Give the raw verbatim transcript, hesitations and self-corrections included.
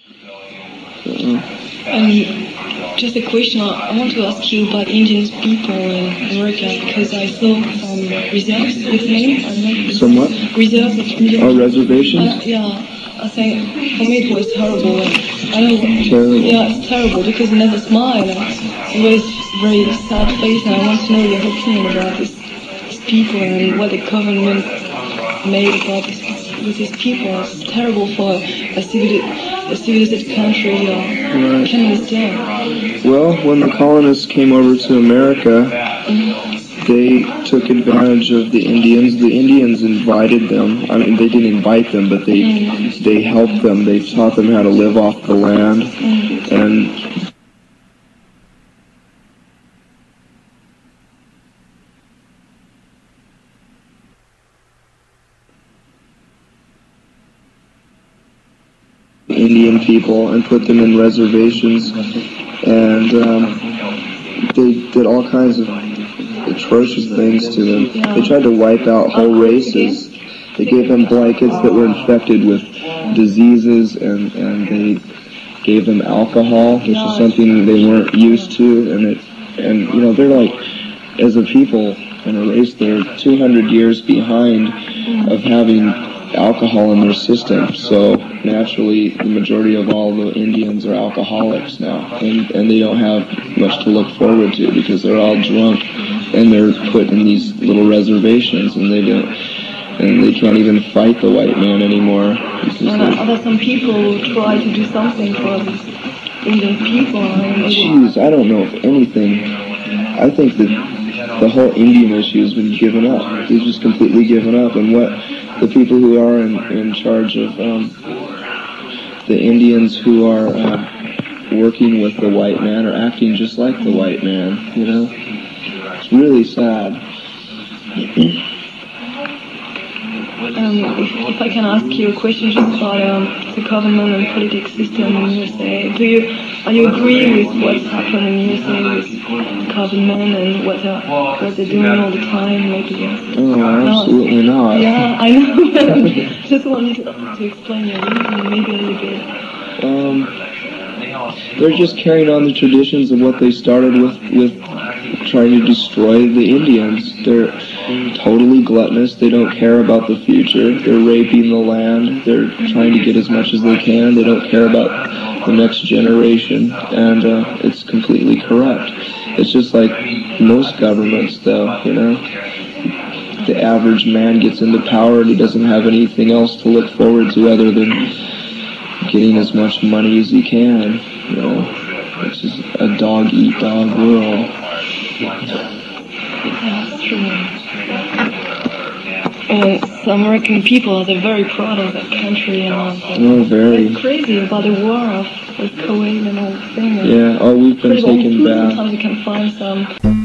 Uh-uh. And just a question, I want to ask you about Indian people in America, because I saw some reserves with me. I don't know. Some what? Reserves of Indian Oh, reservations? Uh, yeah, I think for me it was terrible. I don't know. Terrible. Yeah, it's terrible because they never smile. It was very sad face, and I want to know your opinion about this, these people and what the government made about this, with these people. It's terrible for a civilized, a civilized country. Uh, right. I can't understand. Well, when the colonists came over to America, Mm-hmm. they took advantage of the Indians. The Indians invited them. I mean, they didn't invite them, but they Mm-hmm. they helped them. They taught them how to live off the land. Mm-hmm. And Indian people and put them in reservations, and um, they did all kinds of atrocious things to them. They tried to wipe out whole races. They gave them blankets that were infected with diseases, and, and they gave them alcohol, which is something they weren't used to. And it, and you know, they're like, as a people and a race, they're two hundred years behind of having alcohol in their system. So naturally, the majority of all the Indians are alcoholics now, and, and they don't have much to look forward to because they're all drunk, and they're put in these little reservations, and they don't, and they can't even fight the white man anymore. And are there some people who try to do something for these Indian people? Jeez, I don't know if anything. I think that the whole Indian issue has been given up. They've just completely given up, and what the people who are in, in charge of um, the Indians who are uh, working with the white man are acting just like the white man, you know? It's really sad. Um, if, if I can ask you a question just about um, the government and politics system in U S A, do you are you agree with what's happening in U S A with the government and what they're, what they're doing all the time? Maybe yes. Oh, absolutely no, not. Yeah, I know. Just wanted to, to explain your reason, maybe a little bit. Um, they're just carrying on the traditions of what they started with, with trying to destroy the Indians. They're totally gluttonous. They don't care about the future. They're raping the land. They're trying to get as much as they can. They don't care about the next generation, and uh, it's completely corrupt. It's just like most governments, though, you know. The average man gets into power and he doesn't have anything else to look forward to other than getting as much money as he can, you know. It's just a dog-eat-dog world. That's true. Uh, the American people, they're very proud of that country, and uh, oh, very. They're crazy about the war of with Kuwait and all the things. Yeah, oh, we've been taken back. Sometimes you can find some